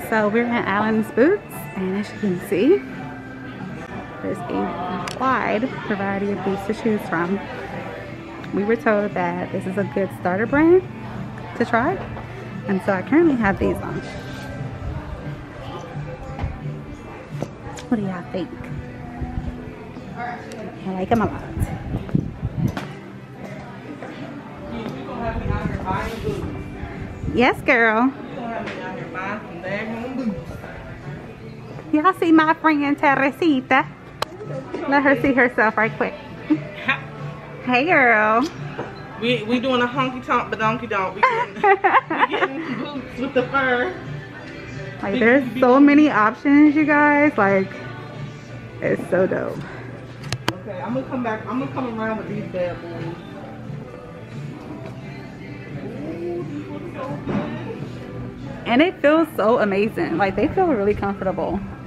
So we're in Allen's Boots, and as you can see, there's a wide variety of boots to choose from. We were told that this is a good starter brand to try, and so I currently have these on. What do y'all think? I like them a lot. Yes, girl. Y'all see my friend Teresita? Let her see herself right quick. Hey, girl. We doing a honky tonk badonky donk. We getting boots with the fur. Like, there's so many options, you guys. Like, it's so dope. Okay, I'm gonna come back. I'm gonna come around with these bad boys. And it feels so amazing. Like, they feel really comfortable.